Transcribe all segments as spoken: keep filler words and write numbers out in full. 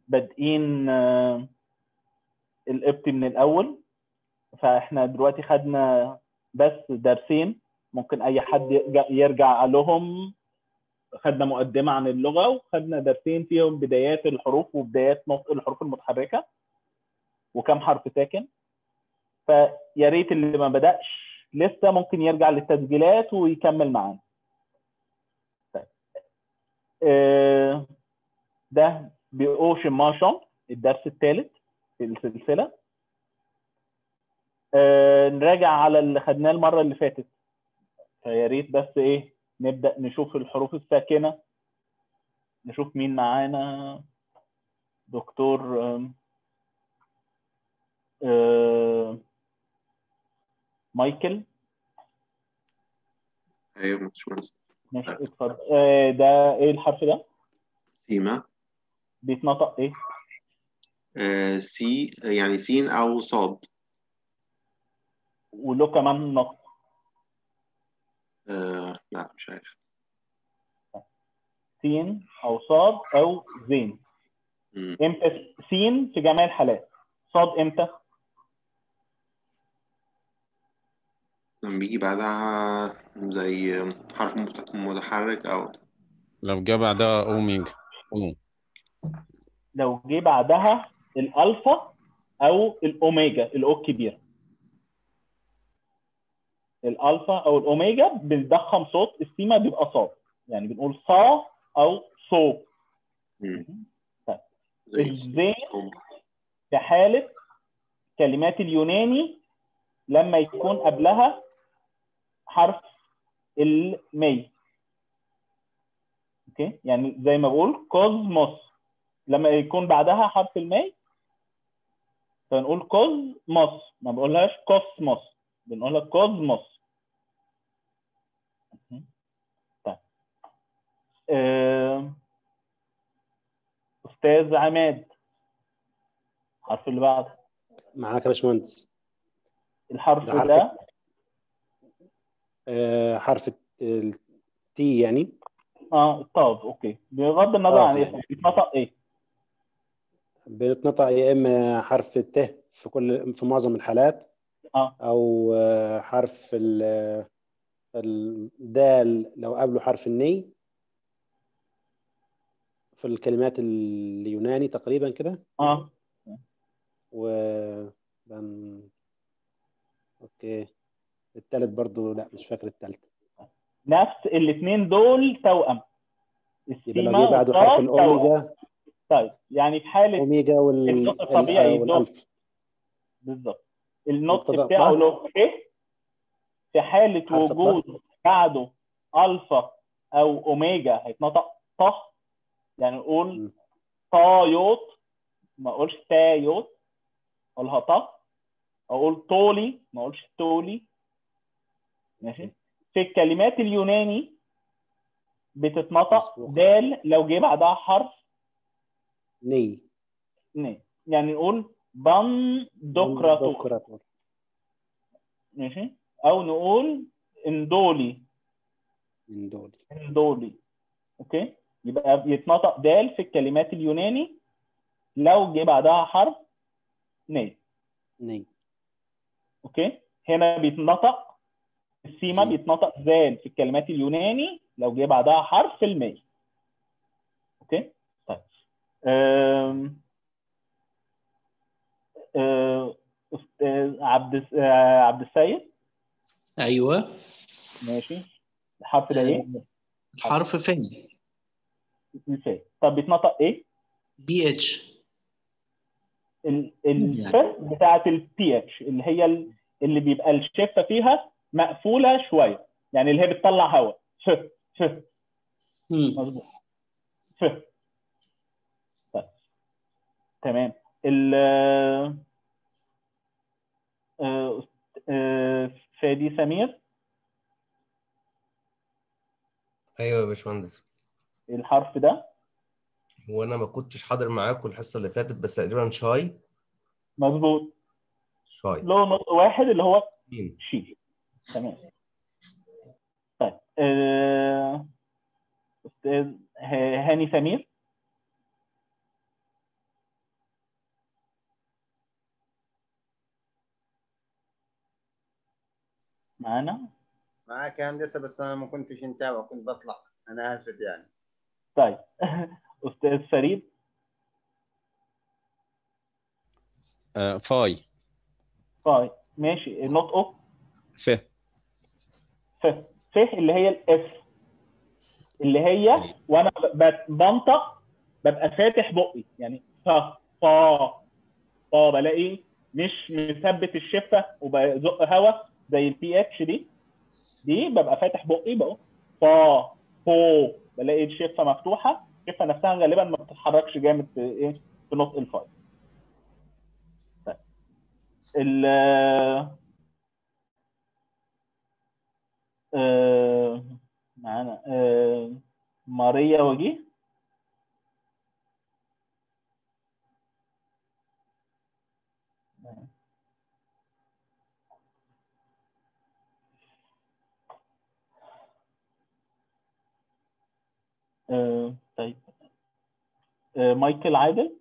بادئين آه القبطي من الاول. فاحنا دلوقتي خدنا بس درسين، ممكن اي حد يرجع لهم. خدنا مقدمه عن اللغه، وخدنا درسين فيهم بدايات الحروف وبدايات نطق الحروف المتحركه وكم حرف ساكن. فيا ريت اللي ما بدأش لسه ممكن يرجع للتسجيلات ويكمل معانا. طيب. آه ده بأوشن مارشال الدرس الثالث في السلسله. آه نراجع على اللي خدناه المره اللي فاتت. فيا ريت بس ايه نبدأ نشوف الحروف الساكنه. نشوف مين معانا. دكتور آه آه مايكل. ايوه باشمهندس. ماشي اتفضل. آه ده ايه الحرف ده؟ سيما. بيتنطق ايه؟ آه سي يعني سين او صاد. وله كمان نطق. آه لا مش عارف. سين او صاد او زين. مم. امتى سين في جميع الحالات؟ صاد امتى؟ لما بيجي بعدها زي حرف مت- متحرك او لو جه بعدها اوميجا أو. لو جه بعدها الالفا او الاوميجا الاو الكبيره. الالفا او الاوميجا بنضخم صوت. السيما بيبقى صاد، يعني بنقول صا او صو. مم. طيب. زي الزين صوم. في حاله كلمات اليوناني لما يكون قبلها حرف المي. اوكي، يعني زي ما بقول كوزموس لما يكون بعدها حرف المي فنقول كوزموس، ما بقولهاش كوسموس، بنقولها كوزموس. طيب. آه، استاذ عماد، الحرف اللي بعده. معاك يا باشمهندس. الحرف ده حرف ده آه حرف التي يعني. اه الطاف. اوكي، بغض النظر طاف عن يعني. اسمه بيتنطق ايه؟ بنتنطق يا اما حرف الت في كل في معظم الحالات، اه او آه، حرف ال- الدال لو قبله حرف الني في الكلمات اليوناني تقريبا كده. اه و بن... اوكي، التالت برضو لا مش فاكر التالت. نفس الاثنين دول توأم. يبقى لو السيما جه بعده حرف والصاد توأم. الاوميجا. طيب، يعني في حاله اوميجا وال النطق ال- آه، الطبيعي له والالف. بالظبط النطق مبتدا بتاعه طه. له ايه. في حاله حرف الطه. وجود بعده الفا او اوميجا هيتنطق طه. يعني نقول م. طايوت، ما اقولش تايوت، اقولها طه. اقول طولي، ما اقولش تولي. ماشي. في الكلمات اليوناني بتتنطق مسبوق. دال لو جه بعدها حرف ني. ن. يعني نقول بندقراطور. بندقراطور. ماشي. او نقول اندولي. من دول. اندولي. اوكي، يبقى يتنطق دال في الكلمات اليوناني لو جه بعدها حرف ن. ني. اوكي، هنا بيتنطق السيما زين. بيتنطق زال في الكلمات اليوناني لو جه بعدها حرف المي. اوكي. طيب. أم... أه... أستاذ عبد الس- آه، عبد السيد. ايوه. ماشي. الحرف ده آه، ايه؟ الحرف فين؟ الفاء. طب بيتنطق ايه؟ بي اتش. ال- الف يعني بتاعت البي اتش اللي هي ال- اللي بيبقى الشفه فيها مقفوله شويه، يعني اللي هي بتطلع هواء. ف ف مم. مظبوط. ف. طيب. تمام. ال آه، آه، فادي سمير. ايوه يا باشمهندس. الحرف ده هو انا ما كنتش حاضر معاكم الحصه اللي فاتت، بس تقريبا شاي. مظبوط. شاي. له نطق واحد اللي هو مين؟ شي. تمام. طيب. آه، استاذ ه- هاني سمير. معانا؟ معاك يا هندسه، بس انا ما كنتش متابع، كنت بطلع، انا اسف يعني. طيب استاذ فريد. آه فاي. طيب ماشي، نطقه ف. ف ف اللي هي الاف، اللي هي وانا ب- بنطق ببقى فاتح بقي، يعني ف فا فا بلاقي مش مثبت الشفه وبزق هوا زي البي اتش دي دي ببقى فاتح بقي بقى فا فو، بلاقي الشفه مفتوحه، الشفه نفسها غالبا ما بتتحركش جامد في ايه في نطق الفاي. طيب ال آه، معانا آه، ماريا وجيه. آه، طيب آه، مايكل عادل.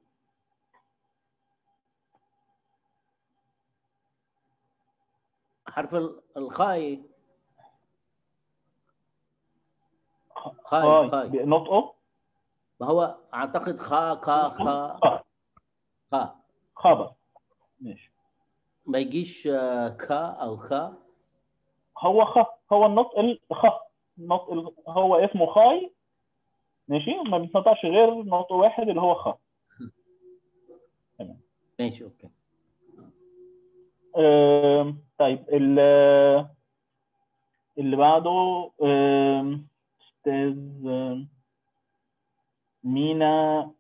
حرف ال- الخاء. خاء هاي خاء نطقه ما هو اعتقد خاء خاء خاء خ خاء خبر. ماشي، ما يجيش آه، خاء او خاء. هو خ هو النطق الخ النطق ال- هو اسمه خاي. ماشي، ما بيتنطقش غير نطق واحد اللي هو خ. تمام. ماشي اوكي. آم، طيب ال- اللي بعده آم، استاذ آم، مينا.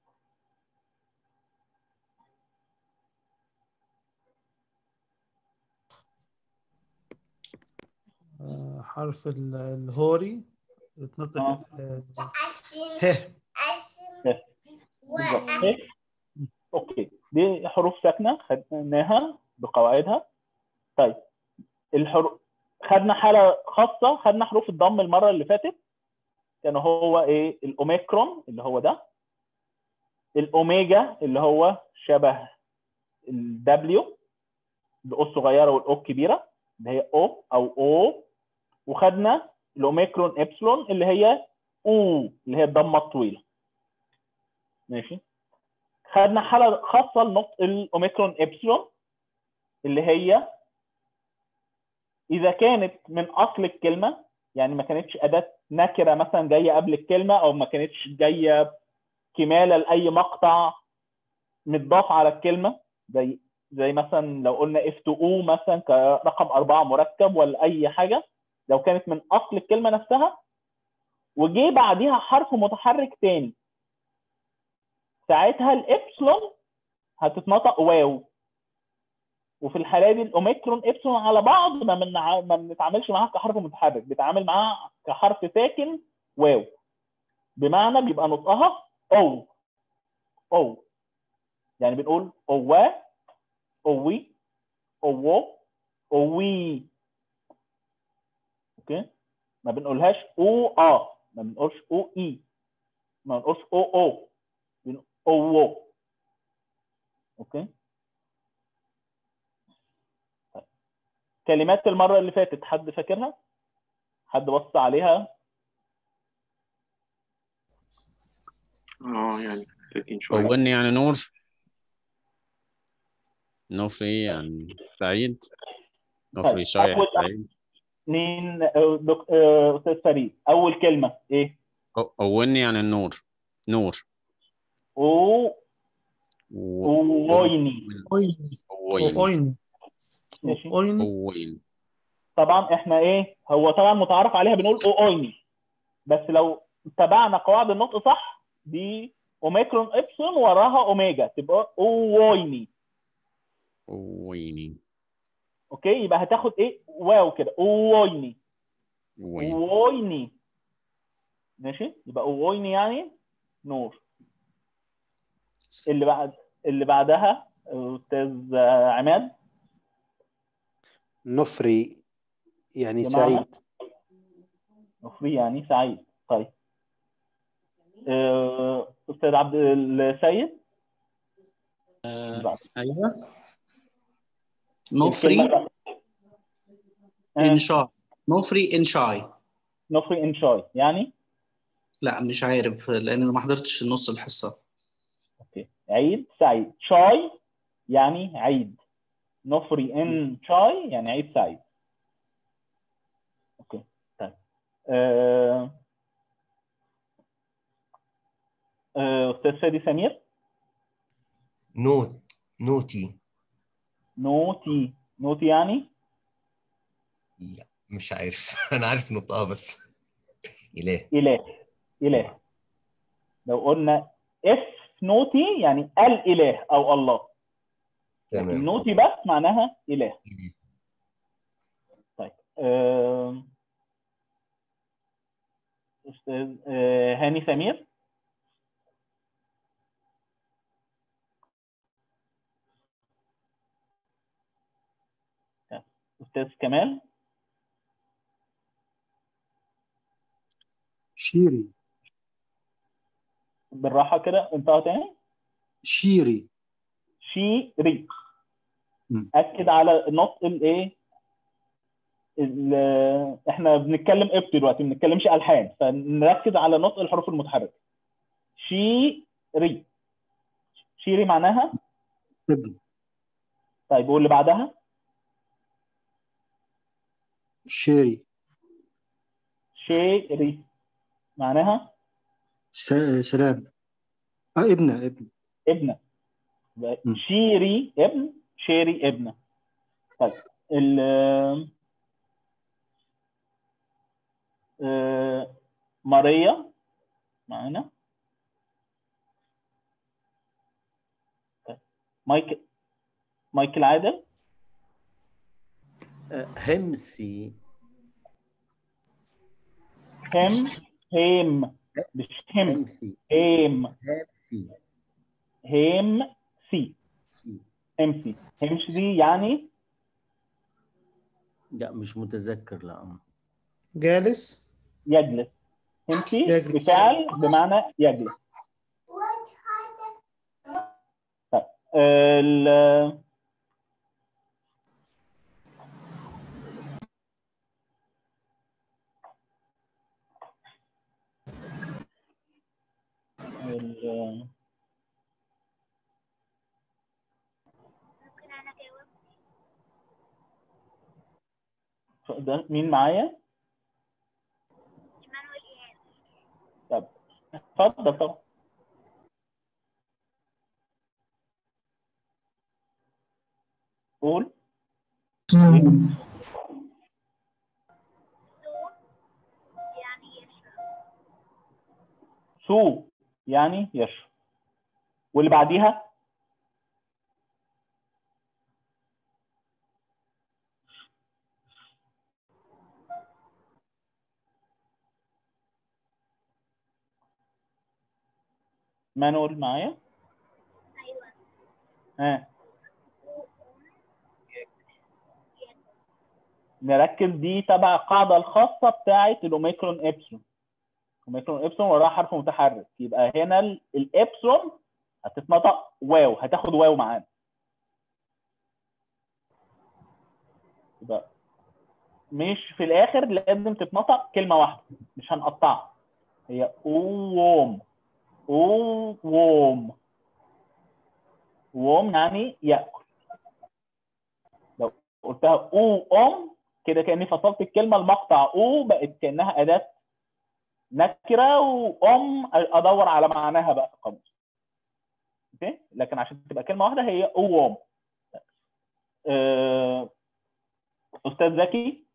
آه، حرف ال- الهوري بتنطق اه آه، ه. بالظبط ه. اوكي، دي حروف ساكنه خدناها بقواعدها. طيب الحروف خدنا حاله خاصه، خدنا حروف الضم المره اللي فاتت، كان هو ايه الاوميكرون اللي هو ده، الاوميجا اللي هو شبه الدبليو، الاو الصغيره والاو الكبيره اللي هي او او او، وخدنا الاوميكرون ابسلون اللي هي او اللي هي الضمه الطويله. ماشي، خدنا حاله خاصه لنطق الاوميكرون ابسلون اللي هي اذا كانت من اصل الكلمه، يعني ما كانتش اداه نكره مثلا جايه قبل الكلمه، او ما كانتش جايه كماله لاي مقطع متضاف على الكلمه، زي زي مثلا لو قلنا اف تو او مثلا كرقم اربعه مركب ولا اي حاجه، لو كانت من اصل الكلمه نفسها وجي بعديها حرف متحرك تاني، ساعتها الابسلون هتتنطق واو. وفي الحاله دي الاوميكرون ابسلون على بعض ما منع... ما بنتعاملش معاها كحرف متحرك، بنتعامل معاها كحرف ساكن واو، بمعنى بيبقى نطقها او او، يعني بنقول اوا اوي اوو اوي. اوكي، ما بنقولهاش او اه، ما بنقولش او اي، ما بنقولش او او، بنقول او. اوكي، كلمات المره اللي فاتت حد فاكرها؟ حد بص عليها؟ اه يعني فاكرين شوية. كوني يعني نور. نوفي يعني سعيد. نوفي طيب شايح اول سعيد. اثنين دك... آه، استاذ فريد، اول كلمه ايه؟ كوني يعني النور. نور. او و... اويني. أوين. اوين ماشي، اوين أوين. طبعا احنا ايه، هو طبعا متعارف عليها بنقول اويني، بس لو تبعنا قواعد النطق صح دي اوميكرون ابسون وراها اوميجا تبقى اويني. أويني. اوكي، يبقى هتاخد ايه واو كده اويني أوين. اويني. ماشي، يبقى اويني يعني نور. اللي بعد اللي بعدها استاذ عماد. نفري يعني بمعنى سعيد. نفري يعني سعيد. طيب آه، استاذ عبد السيد. آه، بعد. ايوه نفري. الكلمه انشاي. نوفري انشاي. نوفري انشاي يعني لا مش عارف لان انا ما حضرتش نص الحصه. اوكي عيد سعيد. شاي يعني عيد. نوفري ان شاي يعني عيد سعيد. اوكي طيب آه... آه... استاذ فادي سمير. نوت نوتي. نوتي. نوتي يعني لا مش عارف. انا عارف نطقها بس. اله. اله. اله. لو قلنا اف نوتي يعني الاله او الله، لكن تمام. نوتي بس معناها اله. طيب آه... استاذ آه... هاني سمير. استاذ كمال. شيري. بالراحه كده انطقها تاني. شيري. شيري. مم. اكد على نطق الايه ال- احنا بنتكلم ابت دلوقتي، ما بنتكلمش الحان، فنركز على نطق الحروف المتحركه. شيري. شيري معناها ابن. طيب واللي بعدها؟ شيري. شيري معناها س- سلام. اه ابنة ابن. ابنه. مم. شيري ابن، شيري ابنه. طيب ال آه، ماريا معانا. طيب. مايكل. مايكل عادل. آه، همسي. هم. هيم مش هم. همسي. هيم. همسي. هيم سي. سي. همسي. همسي يعني لا مش متذكر. لا جالس. يجلس. همسي يجلس. بفعل بمعنى يجلس. طيب ال ال ده مين معايا؟ طب اتفضل طبعا. قول. سو يعني يشرب. واللي بعديها مانويل معايا؟ ايوه. ها نركز، دي تبع القاعده الخاصه بتاعه الاوميكرون ابسلون. اوميكرون ابسلون وراها حرف متحرك، يبقى هنا ال- الابسلون هتتنطق واو، هتاخد واو معانا. يبقى مش في الاخر لازم تتنطق كلمه واحده، مش هنقطعها. هي اووم. اووم. ووم يعني ياكل. لو قلتها او ام كده كاني فصلت الكلمه المقطع، او بقت كانها اداه نكره، وام ادور على معناها بقى في القاموس. اوكي، لكن عشان تبقى كلمه واحده هي اووم. أه... استاذ زكي.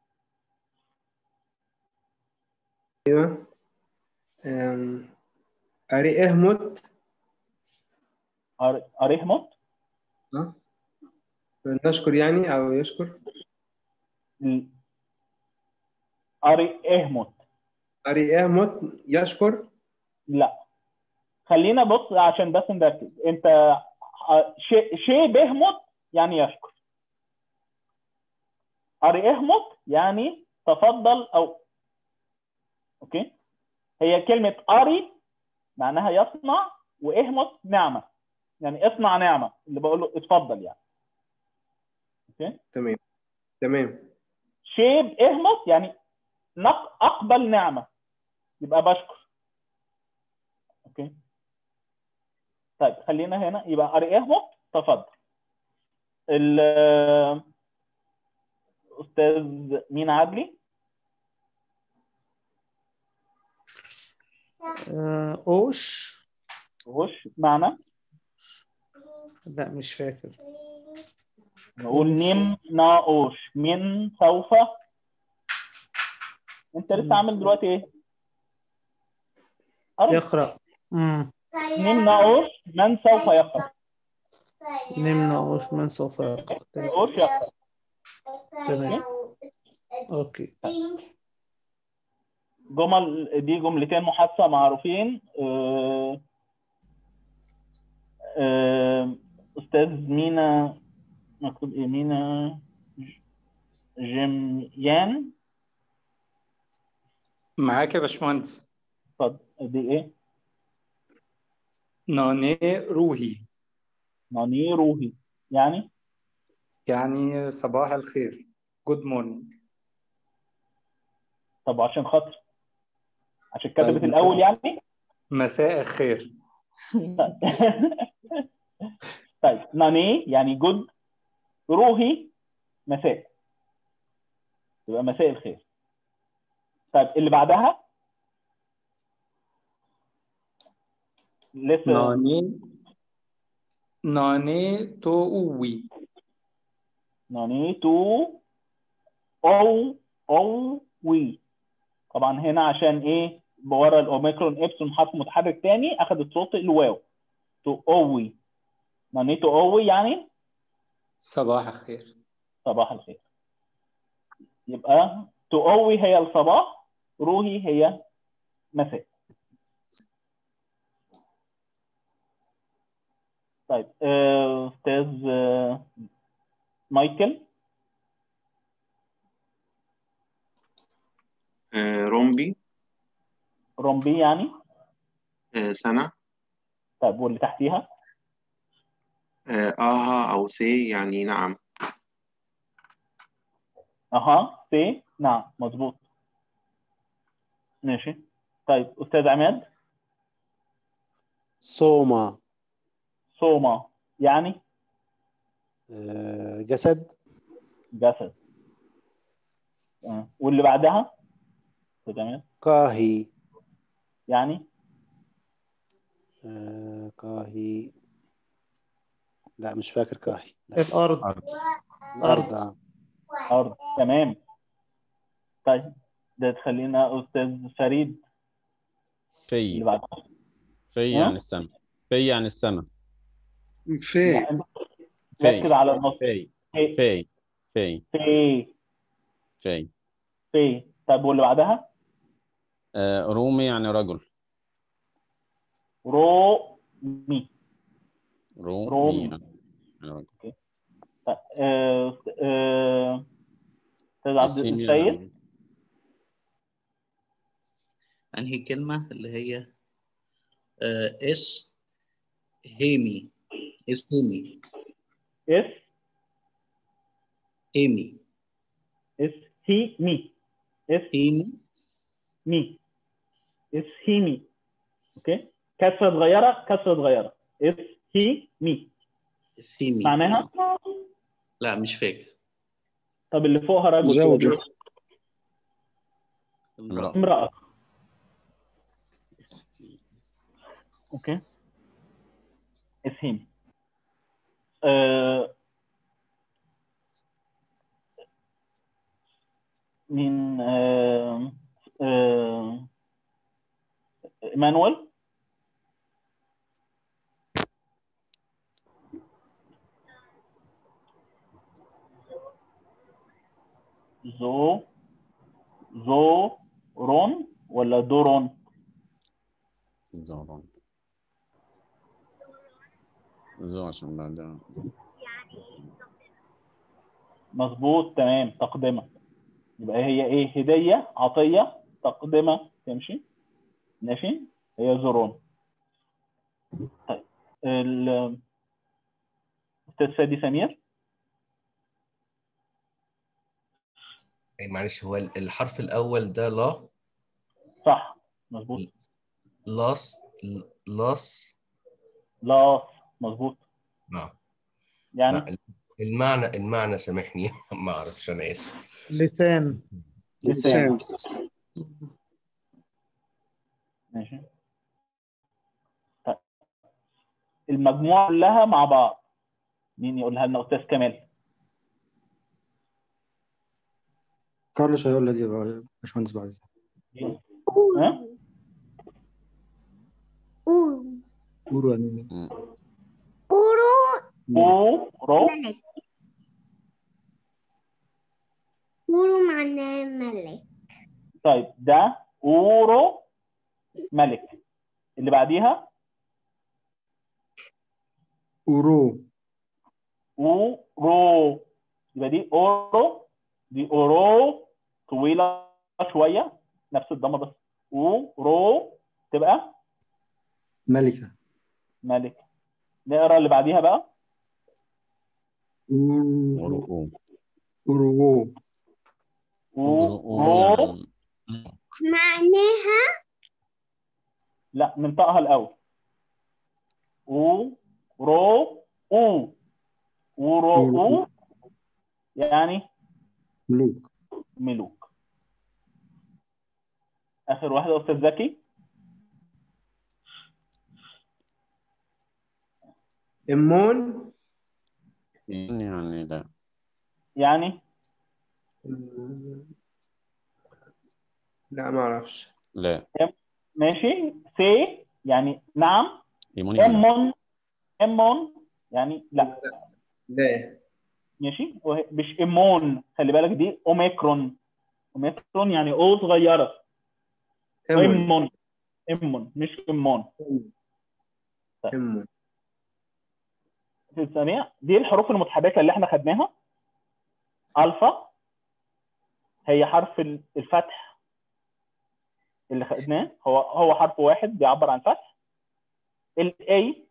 ايوه. أم، أري اهمت. أر- اريهموت. ها؟ نشكر يعني او يشكر. اري اهموت. أري اهمت يشكر. لا خلينا بص عشان بس نركز. انت شيء شيء بهمت يعني يشكر. اري اهمت يعني تفضل او اوكي. هي كلمه اري معناها يصنع، واهمت نعمه، يعني اصنع نعمه، اللي بقول له اتفضل يعني. اوكي تمام تمام. شيب اهمت يعني نق اقبل نعمه، يبقى بشكر. اوكي طيب خلينا هنا يبقى اري اهمت. تفضل الاستاذ مين عدلي. آه، اوش. وش معنى؟ لا مش فاكر. نقول أوش. نيم ناوش من سوف. انت لسه عامل دلوقتي ايه؟ أرد. يقرأ. امم نيم ناوش من سوف يقرأ. نمنا اوش من سوف يقرأ. اوش يقرأ. تمام. اوكي. جمل دي جملتين محادثة معروفين. آه، آه، استاذ مينا مكتوب ايه؟ مينا جيميان. معاك يا باشمهندس. اتفضل. دي ايه؟ ناني روحي. ناني روحي يعني يعني صباح الخير. جود مورنينج. طب عشان خاطر عشان كتبت طيب الاول يعني. مساء الخير. طيب ناني يعني جود، روحي مساء، يبقى مساء الخير. طيب اللي بعدها لسه ناني ناني تووي. ناني تو او او وي. طبعا هنا عشان ايه؟ ورا الاوميكرون ابسون حرف متحرك تاني اخذت صوت الواو. تو اوي. ناني تو اوي يعني صباح الخير. صباح الخير. يبقى تو اوي هي الصباح، روحي هي مساء. طيب آه، استاذ آه، مايكل. آه، رومبي. رومبي يعني آه، سنة. طيب واللي تحتيها؟ آه، آها أو سي يعني نعم. اها سي نعم مظبوط. ماشي. طيب استاذ عماد. سوما. سوما يعني آه، جسد. جسد. آه. واللي بعدها استاذ عماد كاهي. يعني آه، كاهي. لا مش فاكر كاهي. لا. الأرض. أرض. الأرض. آه. ارض. تمام. طيب ده تخلينا استاذ فريد. اللي في بعدها في يعني السماء. في يعني السماء. في لا انت في ركز على النص. في في في في في في في طيب واللي بعدها؟ آه، رومي يعني رجل. رومي. رومي رومي. يعني رجل. طيب، آه، آه، استاذ عبد ياسين السيد. يعني انهي كلمة اللي هي آه اس هيمي. اس هيمي. اس هيمي. اس هي مي. اس هيمي. مي. اس هي مي. اوكي كسره صغيره كسره صغيره. اس هي مي هيمي. معناها. لا مش فاكر. طب اللي فوقها رجل زوجة. كده. امرأة. امراه. اوكي اس هي مي. آه، مين آه، آه، ايمانويل. زو زو رون ولا دورون؟ زورون. زو عشان بعدها. مظبوط تمام. تقدمه. يبقى هي ايه؟ هديه عطيه. تقدمه تمشي. ماشي. هي زورون. طيب ال- استاذ فادي سمير. أي معلش، هو الحرف الأول ده لا. صح مظبوط. لاس لاس لاس مظبوط. نعم. يعني ما- المعنى المعنى سامحني ما أعرفش، أنا آسف. لسان. لسان. ماشي. طيب. المجموعة كلها مع بعض، مين يقولها لنا؟ أستاذ كمال. كارلوس هيقول لك ايه يا باشمهندس بعد؟ ها؟ قولوا يعني مم. أو رو. أورو معناه ملك. طيب ده أورو ملك. اللي بعديها أورو. أورو، يبقى دي أورو، دي أورو طويلة شوية، نفس الضمة بس. أورو تبقى ملكة. ملك. نقرا اللي بعديها بقى. أورو. أورو أورو. أورو يعني معناها لا، ننطقها الأول. أو رو أو أورو أو يعني ملوك. ملوك. آخر واحدة أستاذ زكي. إمون. يعني لا. يعني لا ما أعرفش. لا. ماشي. سي يعني نعم. إيمون يعني لا. إمون إمون يعني لا. لا. ماشي. وه- مش إمون، خلي بالك دي أوميكرون. أوميكرون يعني أو صغيرة. إمون. إمون إمون مش إمون. إمون. في الثانية دي الحروف المتحركة اللي احنا خدناها. ألفا هي حرف الفتح اللي خدناه، هو هو حرف واحد بيعبر عن فتح. الاي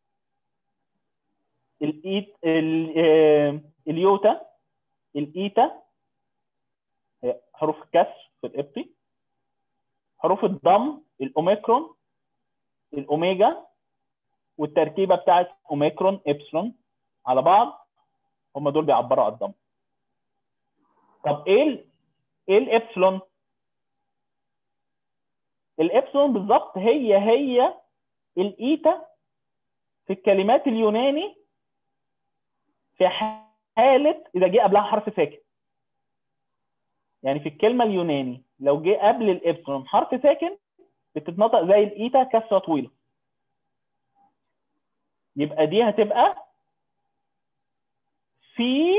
الايت ال- آه، اليوتا الايتا هي حروف الكسر في الابطي. حروف الضم الاوميكرون الاوميجا، والتركيبه بتاعت اوميكرون ابسلون على بعض، هم دول بيعبروا عن الضم. طب ايه ال- ايه الابسلون؟ الابسلون بالظبط هي هي الايتا في الكلمات اليوناني في حاله اذا جه قبلها حرف ساكن. يعني في الكلمه اليوناني لو جه قبل الابسلون حرف ساكن بتتنطق زي الايتا كسره طويله. يبقى دي هتبقى في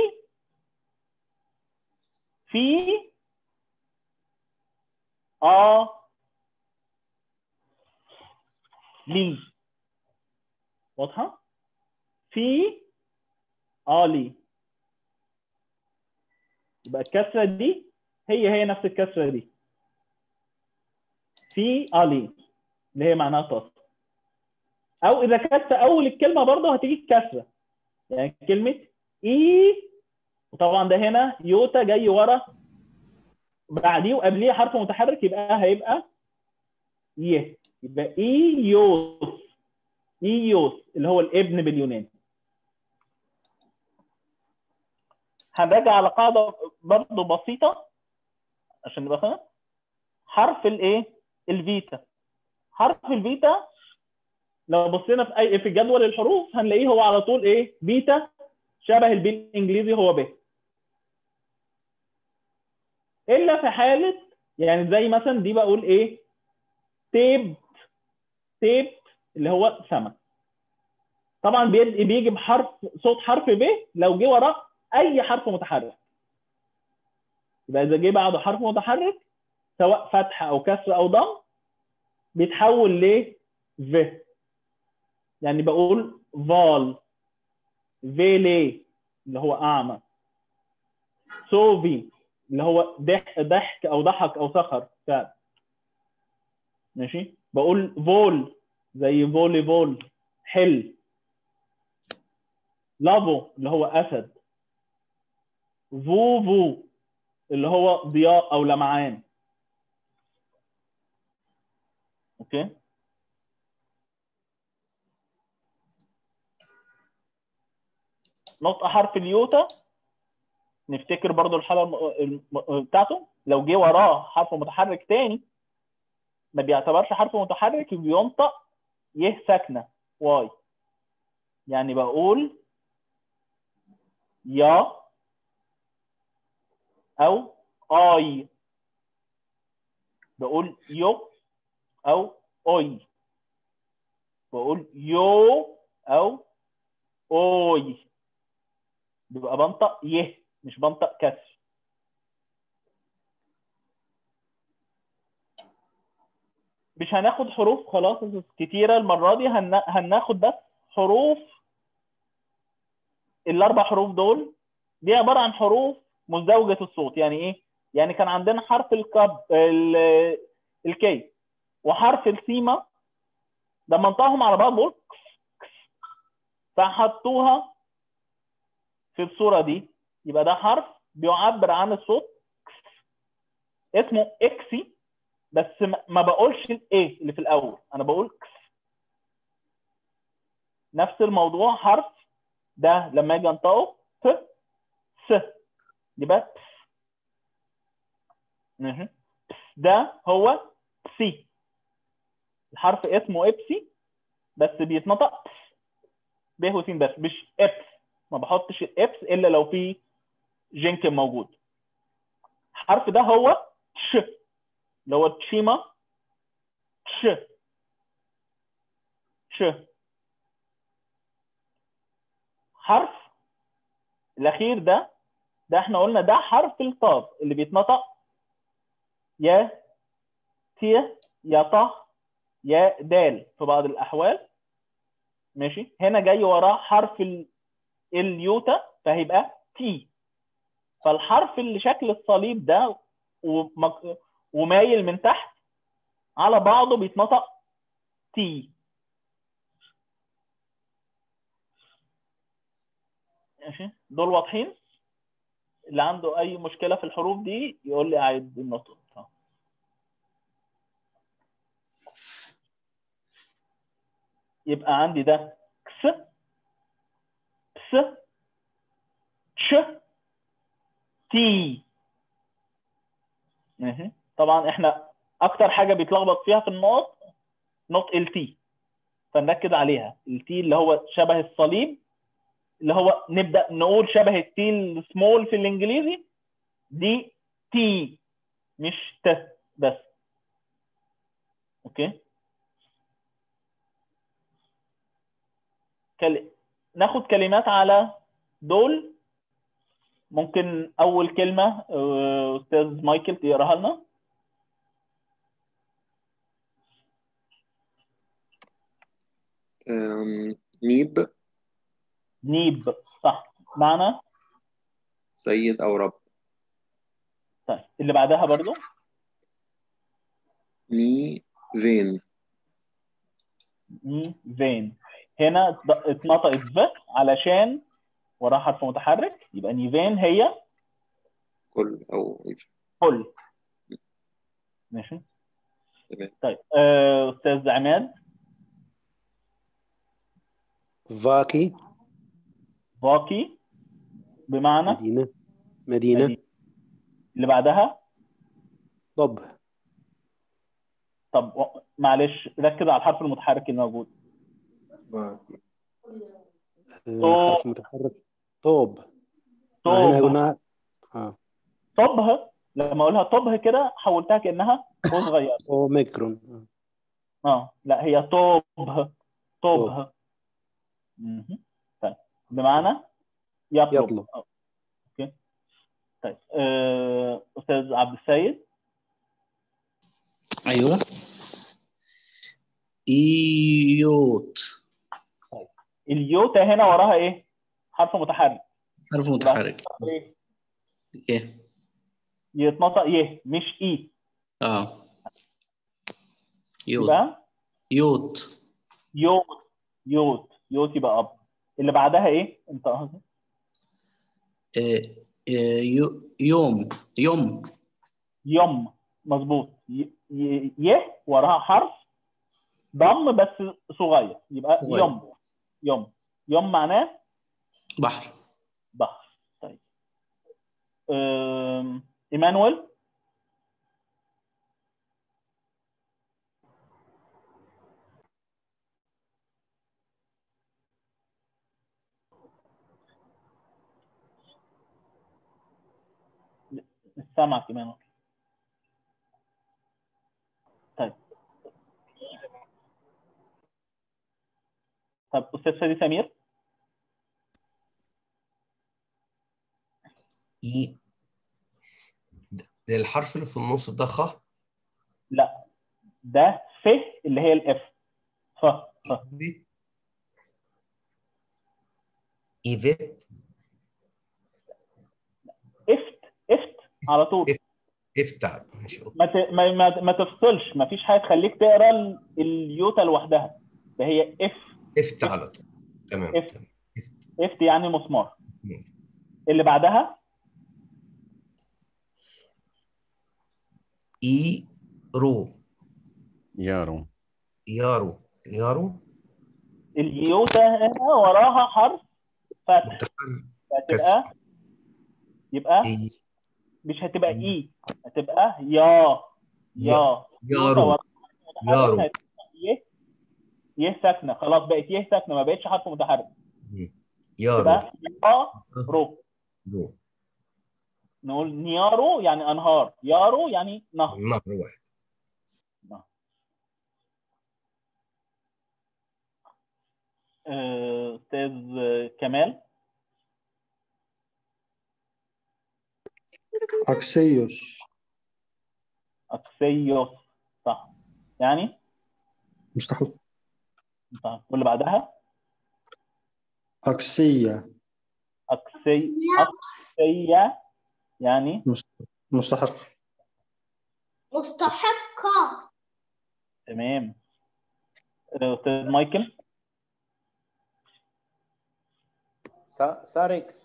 في اه لي. واضحه؟ في اه لي. يبقى الكسره دي هي هي نفس الكسره دي في اه لي اللي هي معناها تصل. او اذا كانت في اول الكلمه برضه هتيجي الكسره، يعني كلمه اي، وطبعا ده هنا يوتا جاي ورا بعديه وقبليه حرف متحرك، يبقى هيبقى ي، يبقى ايوس. ايوس اللي هو الابن باليوناني. هنراجع على قاعده برضه بسيطه عشان نبقى فاهم. حرف الايه؟ الفيتا. حرف الفيتا لو بصينا في اي في جدول الحروف هنلاقيه هو على طول ايه؟ بيتا، شبه البي الانجليزي هو ب. الا في حاله يعني زي مثلا دي بقول ايه؟ تيب تيب اللي هو سما. طبعا بيجي بيجي بحرف صوت حرف ب لو جه وراه اي حرف متحرك. يبقى اذا جه بعده حرف متحرك سواء فتحه او كسر او ضم بيتحول ل ف. يعني بقول فال، فيلي اللي هو اعمى، سوفي اللي هو ضحك ضحك او ضحك او سخر فعلا. ماشي. بقول فول زي فولي فول حل. لافو اللي هو اسد. فوفو اللي هو ضياء او لمعان. اوكي. نطق حرف اليوتا نفتكر برضو الحاله الم- الم- بتاعته، لو جه وراه حرف متحرك تاني ما بيعتبرش حرف متحرك، بينطق يه ساكنه واي. يعني بقول يا او اي، بقول يو او اوي، بقول يو او اوي، بيبقى بنطق يه مش بنطق كسر. مش هناخد حروف خلاص كتيره المره دي، هن... هناخد بس حروف. الاربع حروف دول دي عباره عن حروف مزدوجه الصوت. يعني ايه؟ يعني كان عندنا حرف الكاب ال... الكي وحرف السيما، لما انطقهم على بعض بقول فحطوها في الصوره دي، يبقى ده حرف بيعبر عن الصوت اسمه اكسي، بس ما ما بقولش الايه اللي في الاول، انا بقول كس. نفس الموضوع حرف ده لما اجي انطقه ف س يبقى بس. مهم. ده هو سي، الحرف اسمه ابسي بس بيتنطق بس، ب وس بس مش ابس. ما بحطش الابس الا لو في جنكن موجود. الحرف ده هو ش اللي هو تشيما ش ش. حرف الاخير ده ده احنا قلنا ده حرف الطاء اللي بيتنطق يا ت يا ط يا دال في بعض الاحوال. ماشي. هنا جاي وراه حرف ال- اليوتا فهيبقى تي. فالحرف اللي شكل الصليب ده ومك- ومايل من تحت على بعضه بيتنطق تي. ماشي. دول واضحين؟ اللي عنده اي مشكله في الحروف دي يقول لي اعيد النطق. يبقى عندي ده كس بس ش تي. ماشي. طبعا احنا اكتر حاجه بيتلخبط فيها في النطق نطق التي، فنركز عليها. التي اللي هو شبه الصليب، اللي هو نبدا نقول شبه التي السمول في الانجليزي، دي تي مش ت بس. اوكي. كل... ناخد كلمات على دول. ممكن اول كلمه آه، استاذ مايكل تقراها لنا. أم، نيب نيب صح. معنى سيد أو رب. طيب اللي بعدها برضو ني فين ني فين. هنا اتض- اتنطقت ف علشان وراها حرف متحرك، يبقى نيفين هي كل أو كل. ماشي. تمام. طيب آه، استاذ عماد. فاكي فاكي بمعنى مدينة مدينة مدينة. اللي بعدها طب طب و- معلش ركز على الحرف المتحرك الموجود. آه، طوب حرف متحرك طوب. ما هنا طوب قلنا اه طبه. لما اقولها طبه كده حولتها كانها او صغير. اوميكرون آه، اه لا هي طوب طوب طوب. مهم. طيب بمعنى يطلب. يطلب. آه، اوكي. طيب آه، استاذ عبد السيد. ايوه. ايوت. طيب اليوتا هنا وراها ايه؟ حرف متحرك. حرف يبقى متحرك. هتنطق ايه؟ ايه. يتنطق يه مش اي. اه. يوت. يبقى يوت. يوت يوت يوت يبقى اب. اللي بعدها ايه؟ انت إيه. آه، يو- يوم يوم يوم مظبوط. ي ي- ي وراها حرف ضم بس صغير، يبقى صغير. يوم. يوم يوم معناه بحر. بحر. طيب أم... ايمانويل. مش سامعك ايمانويل. طيب طب استاذ فادي سمير. اي ده الحرف اللي في النص ده خ. لا ده ف اللي هي الاف. ف ف ايفيت. افت افت على طول. افتح ماشي. ما ت... ما ما, ما تفصلش، ما فيش حاجه تخليك تقرا ال- اليوتا لوحدها، ده هي اف. افت على طول. تمام اف تمام. افت يعني مسمار. مم. اللي بعدها اي رو. يارو. يارو. يارو اليوتا هنا وراها حرف فتح، متحرك. هتبقى يبقى اي مش هتبقى اي، هتبقى يا يا يوتا يارو. وراها حرف يارو. متحرك، هتبقى ي ي ساكنه، خلاص بقت ي ساكنه ما بقتش حرف متحرك. مم. يارو. تبقى يا رو. رو. نقول نيارو يعني انهار، يارو يعني نهر. نهر واحد. نهر. آه، استاذ كمال. أكسيوس. اكسيوس صح، يعني مستحيل. صح. واللي بعدها أكسية. اكسي اكسية يعني مستحق. مستحقة. تمام. آه، استاذ مايكل. سا- ساركس.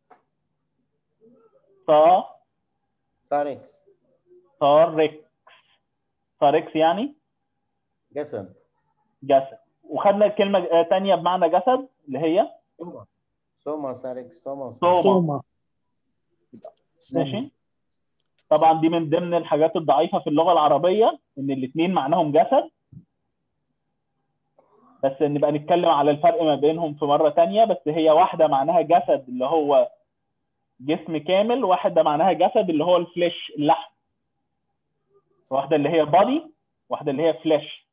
صا ساركس. صاركس. صاركس يعني جسد. جسد. وخدنا كلمة آه، تانية بمعنى جسد اللي هي سوما. سوما ساركس. سوما. صوما. صومة. ماشي. طبعا دي من ضمن الحاجات الضعيفة في اللغة العربية ان الاثنين معناهم جسد، بس نبقى نتكلم على الفرق ما بينهم في مرة تانية. بس هي واحدة معناها جسد اللي هو جسم كامل، واحدة معناها جسد اللي هو الفليش اللحم. واحدة اللي هي بادي، واحدة اللي هي فليش.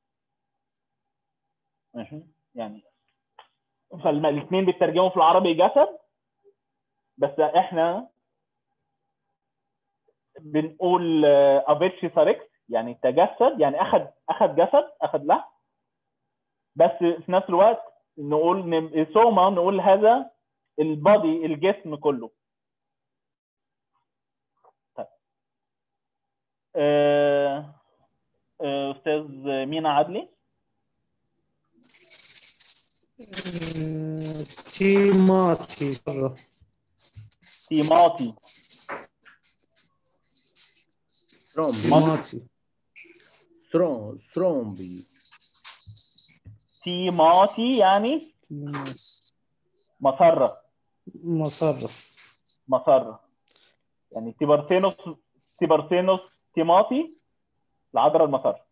ماشي يعني فالاثنين بيترجموا في العربي جسد، بس احنا بنقول افيتشي ساركس يعني تجسد، يعني اخذ اخذ جسد، اخذ لحم. بس في نفس الوقت نقول سوما، نقول هذا البادي الجسم كله. طيب. آه، آه، استاذ مينا عدلي. آه، تيماتي. تيماتي. سترومبي. تيماتي. سترون سترومبي. تيماتي يعني مسرة. مسرة. مسرة يعني تيبرسينوس. تيبرسينوس تيماتي العذراء المسرة.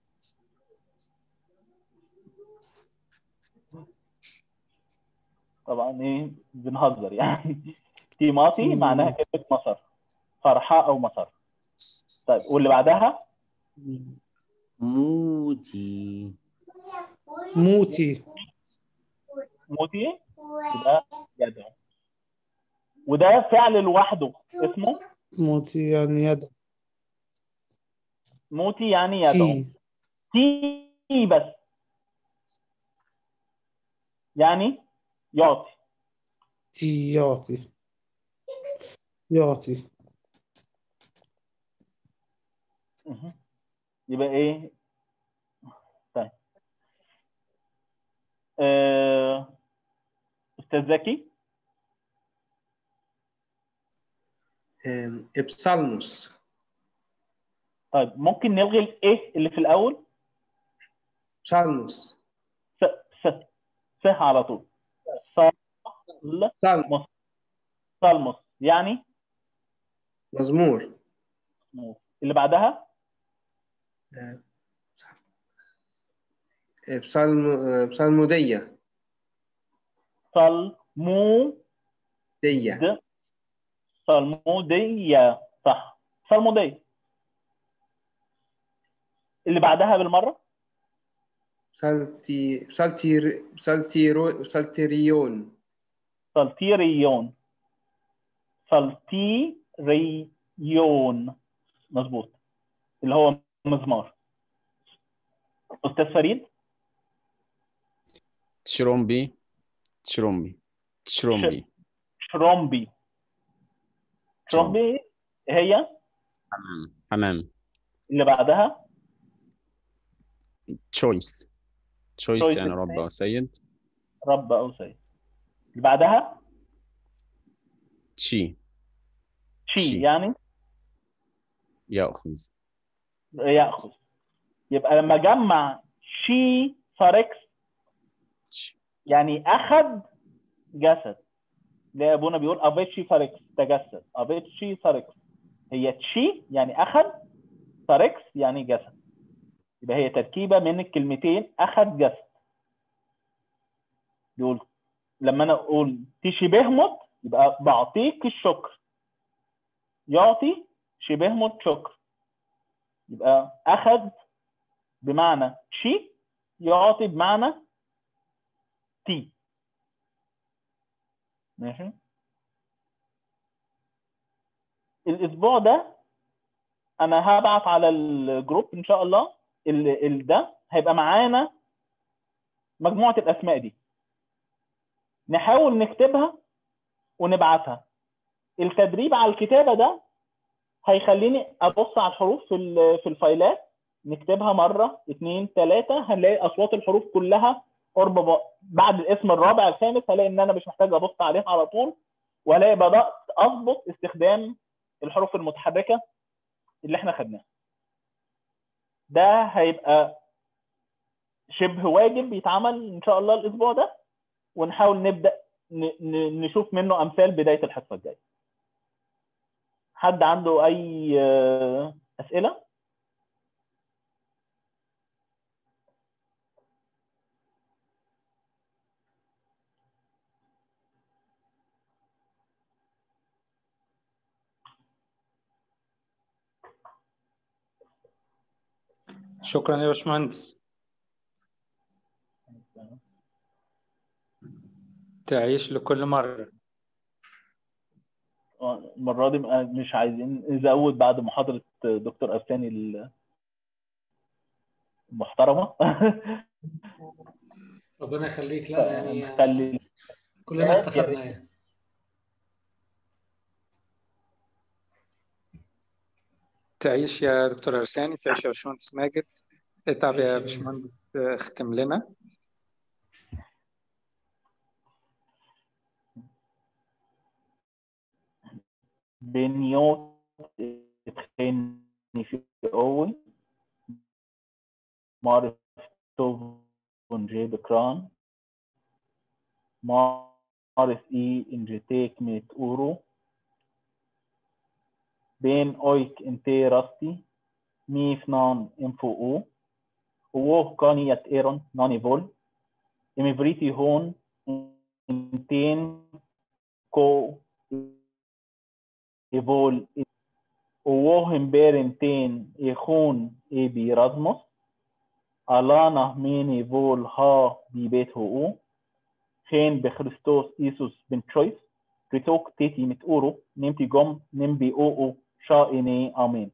طبعا ايه بنهزر يعني. تيماتي معناها كلمة مسر، فرحاء او مسر. طيب واللي بعدها موتي. موتي. موتي يبقى يدعو، وده فعل لوحده اسمه موتي يعني يدعو. موتي يعني يدعو. تي. تي بس يعني يعطي. تي يعطي. يعطي. مه. يبقى ايه؟ طيب آه، استاذ زكي. آم، إبسالموس. طيب ممكن نلغي الايه اللي في الاول؟ سالموس. س س س على طول. صلموس. صلموس يعني مزمور. اللي بعدها آم، بسالم بسالمودية. صلمو دية. د صلمودية صح، صلمودية. اللي بعدها بالمرة سالتي سالتير سالتيرو سالتيريون. سالتيريون. سالتيريون مظبوط، اللي هو مزمار. أستاذ فريد. تشرومبي تشرومبي تشرومبي شرومبي. شرومبي هي حمام حمام. اللي بعدها تشويس تشويس choice يعني رب أو سيد. رب أو سيد. اللي بعدها شي شي شي. يعني يأخذ يأخذ. يبقى لما جمع شي فاركس يعني أخذ جسد. ده أبونا بيقول أبيتشي فاركس تجسد. أبيتشي فاركس هي تشي يعني أخذ، فاركس يعني جسد. يبقى هي تركيبة من الكلمتين أخذ جسد. يقول لما أنا أقول تشبهمت يبقى بعطيك الشكر. يعطي شبهمت شكر. يبقى أخذ بمعنى شي، يعطي بمعنى تي. ماشي. الاسبوع ده انا هبعت على الجروب ان شاء الله ال ال ده هيبقى معانا مجموعه الاسماء دي، نحاول نكتبها ونبعتها. التدريب على الكتابه ده هيخليني ابص على الحروف في في الفايلات، نكتبها مره اثنين ثلاثه هنلاقي اصوات الحروف كلها قرب بعد الاسم الرابع الخامس، هلاقي ان انا مش محتاج ابص عليها على طول، وهلاقي بدات اضبط استخدام الحروف المتحركه اللي احنا خدناها. ده هيبقى شبه واجب يتعمل ان شاء الله الاسبوع ده، ونحاول نبدا نشوف منه امثال بدايه الحصه الجايه. حد عنده اي اسئله؟ شكرا يا باشمهندس. تعيش لكل مرة. المرة دي مش عايزين نزود بعد محاضرة دكتور أرساني المحترمة. ربنا يخليك. لا يعني نخلي كلنا استفدنا يعني. تعيش يا دكتور أرساني، تعيش يا باشمهندس ماجد. اتعب يا باشمهندس، اختم لنا. بنيوت اتخاني في أول معرف توفون بكران معرف إي إنجتيك ميت أورو بين أويك إنتي راستي مي فنان إنفو أو ووه كانيت إيرون ناني فول إمبريتي هون إنتين كو إيفول ووهم بيرنتين يخون إي بي رازموس ألانا ميني فول ها بي بيت هو خين بخريستوس إيسوس بن تشويس ريتوك تيتي متأورو نمتي جم نمبي أو أو شائني آمين.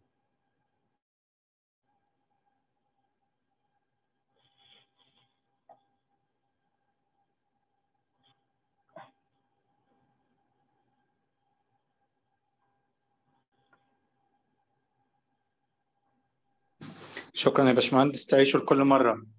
شكرا يا باشمهندس، تعيشوا لكل مرة.